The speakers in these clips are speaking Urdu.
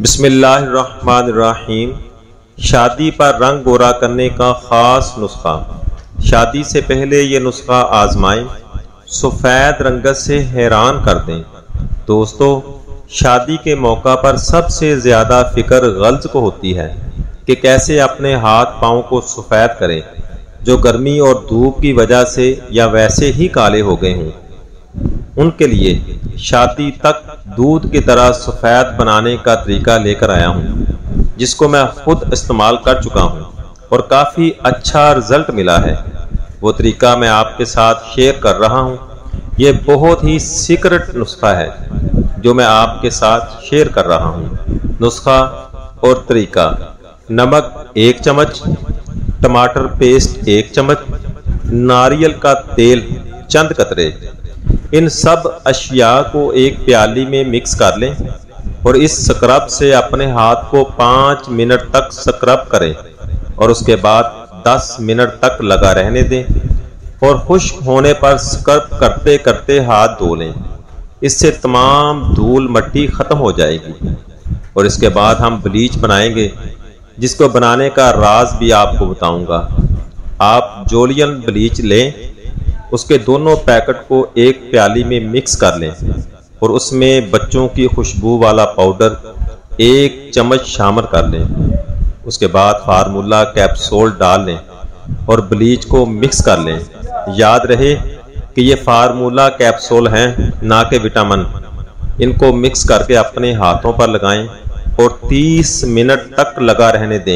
بسم اللہ الرحمن الرحیم۔ شادی پر رنگ گورا کرنے کا خاص نسخہ۔ شادی سے پہلے یہ نسخہ آزمائیں، سفید رنگت سے حیران کر دیں۔ دوستو، شادی کے موقع پر سب سے زیادہ فکر غلط کو ہوتی ہے کہ کیسے اپنے ہاتھ پاؤں کو سفید کریں جو گرمی اور دھوپ کی وجہ سے یا ویسے ہی کالے ہو گئے ہوں۔ ان کے لیے شادی تک دودھ کی طرح سفید بنانے کا طریقہ لے کر آیا ہوں، جس کو میں خود استعمال کر چکا ہوں اور کافی اچھا رزلٹ ملا ہے۔ وہ طریقہ میں آپ کے ساتھ شیئر کر رہا ہوں۔ یہ بہت ہی سیکرٹ نسخہ ہے جو میں آپ کے ساتھ شیئر کر رہا ہوں۔ نسخہ اور طریقہ: نمک 1 چمچ، ٹماٹر پیسٹ 1 چمچ، ناریل کا تیل چند قطرے۔ ان سب اشیاء کو ایک پیالی میں مکس کر لیں اور اس سکرب سے اپنے ہاتھ کو 5 منٹ تک سکرب کریں اور اس کے بعد 10 منٹ تک لگا رہنے دیں اور خشک ہونے پر سکرب کرتے کرتے ہاتھ دھو لیں۔ اس سے تمام دھول مٹی ختم ہو جائے گی اور اس کے بعد ہم بلیچ بنائیں گے، جس کو بنانے کا راز بھی آپ کو بتاؤں گا۔ آپ جولین بلیچ لیں، اس کے دونوں پیکٹ کو ایک پیالی میں مکس کر لیں اور اس میں بچوں کی خوشبو والا پاؤڈر 1 چمچ شامل کر لیں۔ اس کے بعد فارمولا کیپسول ڈال لیں اور بلیچ کو مکس کر لیں۔ یاد رہے کہ یہ فارمولا کیپسول ہیں، نہ کہ وٹامن۔ ان کو مکس کر کے اپنے ہاتھوں پر لگائیں اور 30 منٹ تک لگا رہنے دیں۔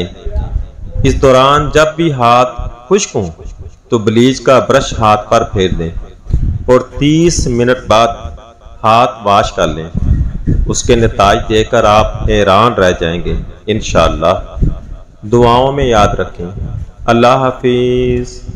اس دوران جب بھی ہاتھ خشک ہوں تو بلیچ کا برش ہاتھ پر پھیر دیں اور 30 منٹ بعد ہاتھ واش کر لیں۔ اس کے نتائج دیکھ کر آپ حیران رہ جائیں گے۔ انشاءاللہ دعاؤں میں یاد رکھیں۔ اللہ حافظ۔